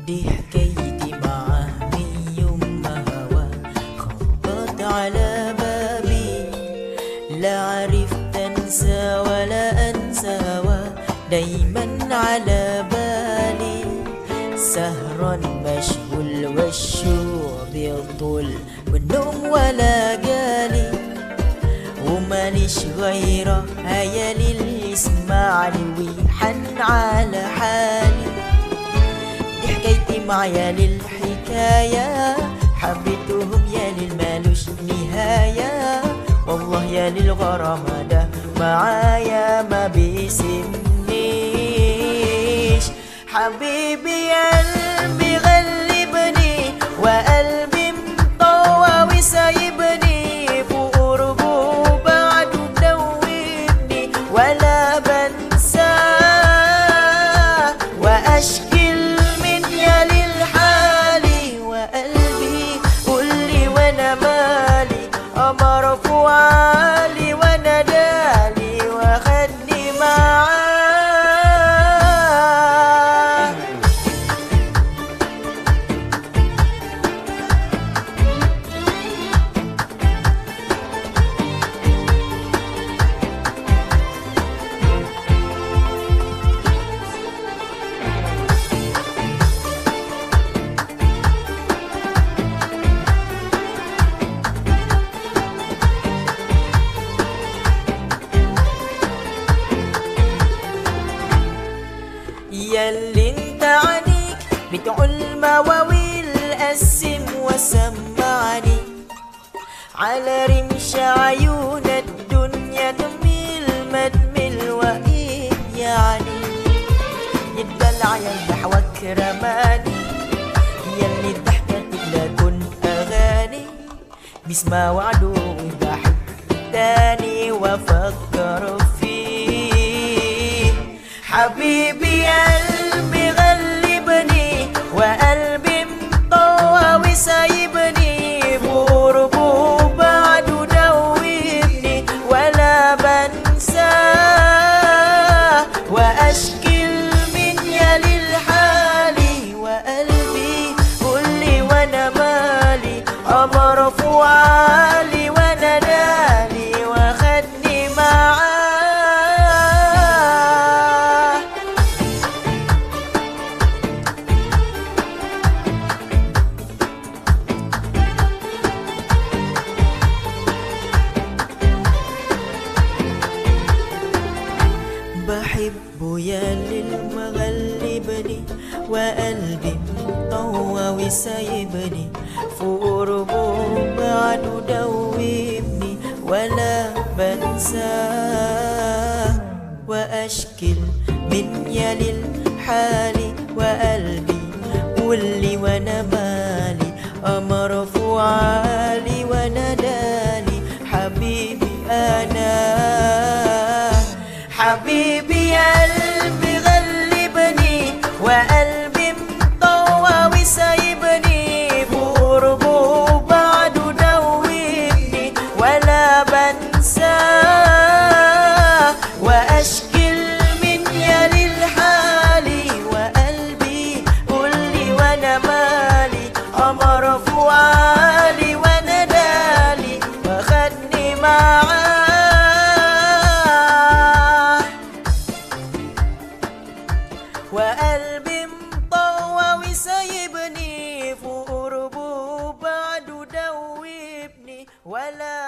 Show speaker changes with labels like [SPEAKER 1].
[SPEAKER 1] ضحكيت معه من يوم ما هوى خبط على بابي، لا عرفت انسى ولا انسى هواه دايما على بالي. سهران مشغول والشوق بيطول والنوم ولا جالي، وماليش غيره هيالي اللي يسمعني ويحن على حالي. دي حكايتي معايا للحكاية، حبيتهم يا للمالوش نهاية، والله يا للغرام ده معايا ما بيسمنيش. حبيبي يا قلبي غلبني وقلبي مطوى وسايبني، فوق قربه بعده مدوبني ولا بنساه، واشكل من يا للحالي وقلبي قولي وانا مالي، مرفوع عالي وانا دالي واخدني معاه. ياللي انت عنيك بتقول مواويل قسم وسمعني، على رمش عيون الدنيا تميل ما تمل وايه يعني. يدلع يا الضحوك رماني، ياللي الضحكة تبلا كنت أغاني، بيسمع وعده وبحب تاني وافكر فيه. حبيبي يا قلبي غلبني وقلبي مطوى وسايبني، بقربه بعده دوبني ولا بنساه، واشكل من يا للحالي وقلبي قولي وانا مالي، مرفوع عالي وانا دالي واخدني معاه. بحبه يا للمغلبني وقلبي مطوى وسايبني، فوق قربه بعده دوبني ولا بنساه، واشكل من يا للحالي وقلبي قولي وانا مالي، مرفوع عالي وانا دالي حبيبي انا. حبيبي يا قلبي غلبني وقلبي مطوى وسايبني، بقربه بعده دوبني ولا بنساه، واشكل من يا للحالي وقلبي قولي وانا مالي، مرفوع عالي وانا دالي واخدني معاه. وقلبي مطوى وسايبني، فوق قربه بعده دوبني ولا